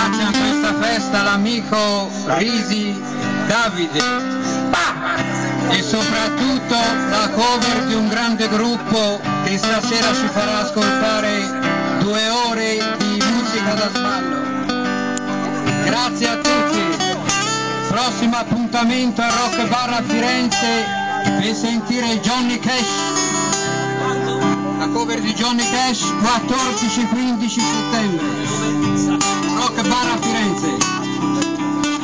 piace a questa festa l'amico Risi Davide e soprattutto la cover di un grande gruppo che stasera ci farà ascoltare 2 ore di musica da sballo. Grazie a tutti, prossimo appuntamento a Rock Bar a Firenze per sentire Johnny Cash, la cover di Johnny Cash, 14-15 settembre, Rock Bar a Firenze.